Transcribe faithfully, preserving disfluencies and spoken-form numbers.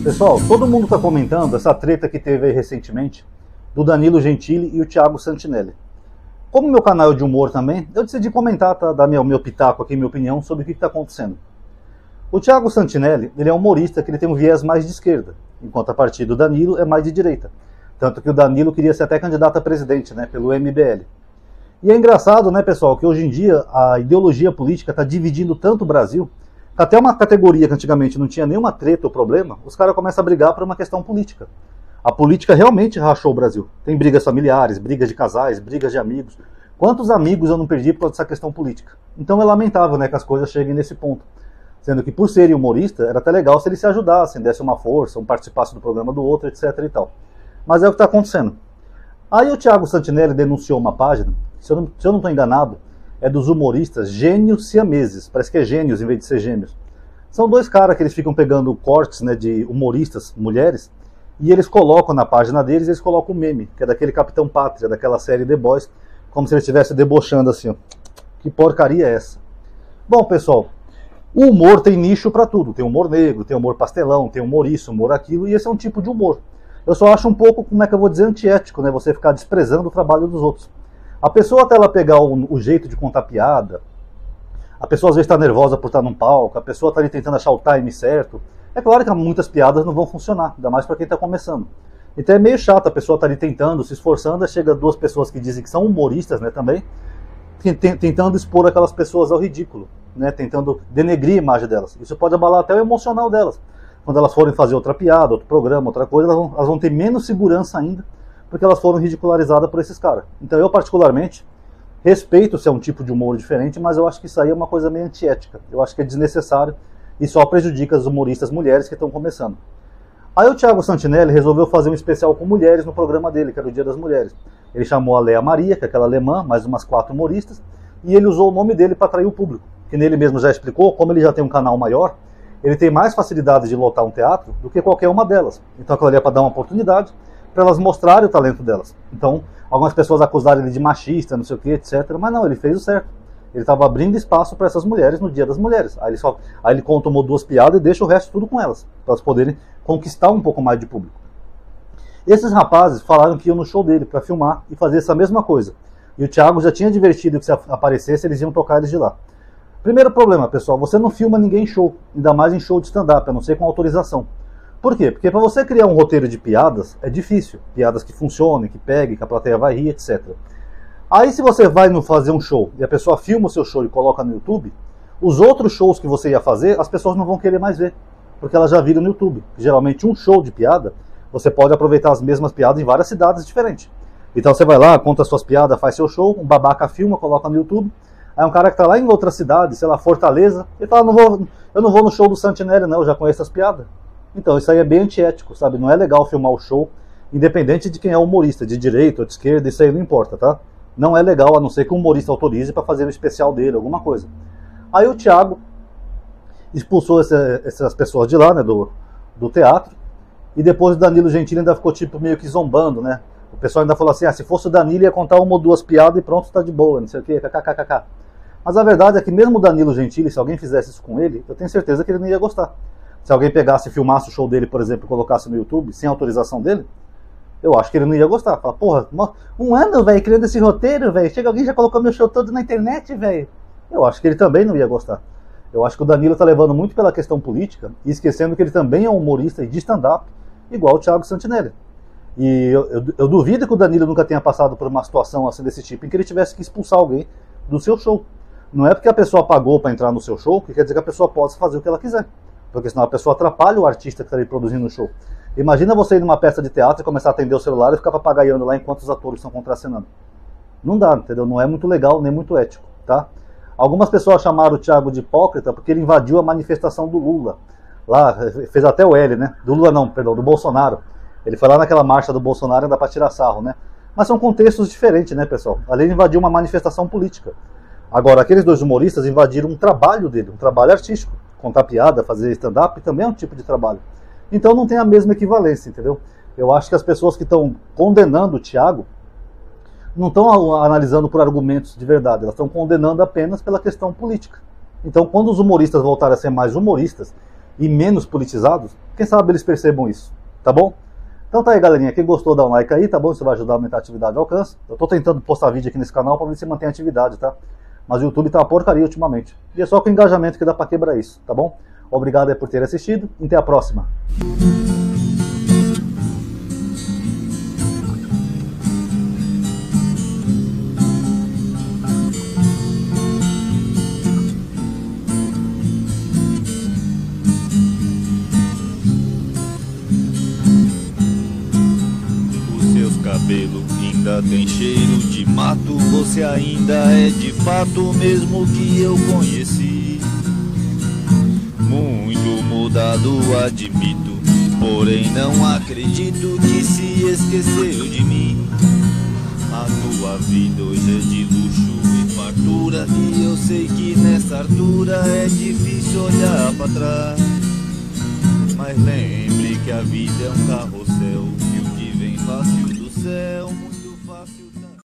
Pessoal, todo mundo está comentando essa treta que teve aí recentemente do Danilo Gentili e o Thiago Santinelli. Como meu canal é de humor também, eu decidi comentar, tá, dar meu, meu pitaco aqui, minha opinião sobre o que está acontecendo. O Thiago Santinelli, ele é um humorista que ele tem um viés mais de esquerda, enquanto a partir do Danilo é mais de direita. Tanto que o Danilo queria ser até candidato a presidente, né, pelo M B L. E é engraçado, né, pessoal, que hoje em dia a ideologia política está dividindo tanto o Brasil, que até uma categoria que antigamente não tinha nenhuma treta ou problema, os caras começam a brigar por uma questão política. A política realmente rachou o Brasil. Tem brigas familiares, brigas de casais, brigas de amigos. Quantos amigos eu não perdi por causa dessa questão política? Então é lamentável, né, que as coisas cheguem nesse ponto. Sendo que por serem humorista, era até legal se eles se ajudassem, dessem uma força, um participasse do programa do outro, etc e tal. Mas é o que está acontecendo. Aí o Thiago Santinelli denunciou uma página, se eu não estou enganado, é dos humoristas Gênios Siameses. Parece que é gênios em vez de ser gêmeos. São dois caras que eles ficam pegando cortes, né, de humoristas, mulheres, e eles colocam na página deles, eles colocam o meme, que é daquele Capitão Pátria, daquela série The Boys, como se ele estivesse debochando assim, ó. Que porcaria é essa? Bom, pessoal, o humor tem nicho para tudo. Tem humor negro, tem humor pastelão, tem humor isso, humor aquilo, e esse é um tipo de humor. Eu só acho um pouco, como é que eu vou dizer, antiético, né, você ficar desprezando o trabalho dos outros. A pessoa, até ela pegar o, o jeito de contar piada, a pessoa às vezes está nervosa por estar num palco, a pessoa está ali tentando achar o time certo. É claro que muitas piadas não vão funcionar, ainda mais para quem está começando. Então é meio chato, a pessoa está ali tentando, se esforçando, aí chega duas pessoas que dizem que são humoristas, né, também, tentando expor aquelas pessoas ao ridículo, né, tentando denegrir a imagem delas. Isso pode abalar até o emocional delas. Quando elas forem fazer outra piada, outro programa, outra coisa, elas vão, elas vão ter menos segurança ainda, porque elas foram ridicularizadas por esses caras. Então eu, particularmente, respeito se é um tipo de humor diferente, mas eu acho que isso aí é uma coisa meio antiética. Eu acho que é desnecessário e só prejudica as humoristas mulheres que estão começando. Aí o Thiago Santinelli resolveu fazer um especial com mulheres no programa dele, que era o Dia das Mulheres. Ele chamou a Lea Maria, que é aquela alemã, mais umas quatro humoristas, e ele usou o nome dele para atrair o público. Que nele mesmo já explicou, como ele já tem um canal maior, ele tem mais facilidade de lotar um teatro do que qualquer uma delas. Então aquilo ali é para dar uma oportunidade, para elas mostrarem o talento delas. Então, algumas pessoas acusaram ele de machista, não sei o que, etcétera. Mas não, ele fez o certo. Ele estava abrindo espaço para essas mulheres no Dia das Mulheres. Aí ele, só, aí ele conta uma ou duas piadas e deixa o resto tudo com elas, para elas poderem conquistar um pouco mais de público. Esses rapazes falaram que iam no show dele para filmar e fazer essa mesma coisa. E o Thiago já tinha advertido que se aparecesse, eles iam tocar eles de lá. Primeiro problema, pessoal, você não filma ninguém em show, ainda mais em show de stand-up, a não ser com autorização. Por quê? Porque para você criar um roteiro de piadas é difícil. Piadas que funcionem, que peguem, que a plateia vai rir, etcétera. Aí se você vai no fazer um show e a pessoa filma o seu show e coloca no YouTube, os outros shows que você ia fazer, as pessoas não vão querer mais ver. Porque elas já viram no YouTube. Geralmente um show de piada, você pode aproveitar as mesmas piadas em várias cidades diferentes. Então você vai lá, conta suas piadas, faz seu show, um babaca filma, coloca no YouTube. Aí um cara que está lá em outra cidade, sei lá, Fortaleza, ele fala, não vou, eu não vou no show do Santinelli não, eu já conheço as piadas. Então, isso aí é bem antiético, sabe? Não é legal filmar o show, independente de quem é o humorista, de direita ou de esquerda, isso aí não importa, tá? Não é legal, a não ser que o humorista autorize para fazer o especial dele, alguma coisa. Aí o Thiago expulsou essa, essas pessoas de lá, né, do, do teatro, e depois o Danilo Gentili ainda ficou tipo meio que zombando, né? O pessoal ainda falou assim, ah, se fosse o Danilo ia contar uma ou duas piadas e pronto, tá de boa, não sei o que, kkkk. Mas a verdade é que mesmo o Danilo Gentili, se alguém fizesse isso com ele, eu tenho certeza que ele não ia gostar. Se alguém pegasse e filmasse o show dele, por exemplo, e colocasse no YouTube, sem autorização dele, eu acho que ele não ia gostar. Fala, porra, um ano, velho, criando esse roteiro, velho, chega alguém e já colocou meu show todo na internet, velho. Eu acho que ele também não ia gostar. Eu acho que o Danilo tá levando muito pela questão política e esquecendo que ele também é um humorista de stand-up, igual o Thiago Santinelli. E eu, eu, eu duvido que o Danilo nunca tenha passado por uma situação assim desse tipo, em que ele tivesse que expulsar alguém do seu show. Não é porque a pessoa pagou para entrar no seu show que quer dizer que a pessoa possa fazer o que ela quiser. Porque senão a pessoa atrapalha o artista que está ali produzindo o show. Imagina você ir numa peça de teatro e começar a atender o celular e ficar papagaiando lá enquanto os atores estão contracenando. Não dá, entendeu? Não é muito legal, nem muito ético, tá? Algumas pessoas chamaram o Thiago de hipócrita porque ele invadiu a manifestação do Lula. Lá, fez até o L, né? Do Lula não, perdão, do Bolsonaro. Ele foi lá naquela marcha do Bolsonaro e dá pra tirar sarro, né? Mas são contextos diferentes, né, pessoal? Além de invadir uma manifestação política. Agora, aqueles dois humoristas invadiram um trabalho dele, um trabalho artístico. Contar piada, fazer stand-up também é um tipo de trabalho. Então não tem a mesma equivalência, entendeu? Eu acho que as pessoas que estão condenando o Thiago não estão analisando por argumentos de verdade, elas estão condenando apenas pela questão política. Então quando os humoristas voltarem a ser mais humoristas e menos politizados, quem sabe eles percebam isso, tá bom? Então tá aí, galerinha, quem gostou dá um like aí, tá bom? Isso vai ajudar a aumentar a atividade e alcance. Eu tô tentando postar vídeo aqui nesse canal para ver se mantém a atividade, tá? Mas o YouTube tá uma porcaria ultimamente. E é só com engajamento que dá para quebrar isso, tá bom? Obrigado aí por ter assistido e até a próxima. Cabelo ainda tem cheiro de mato, você ainda é de fato o mesmo que eu conheci. Muito mudado, admito, porém não acredito que se esqueceu de mim. A tua vida hoje é de luxo e fartura, e eu sei que nessa altura é difícil olhar pra trás. Mas lembre que a vida é um carrossel, e o que vem fácil do céu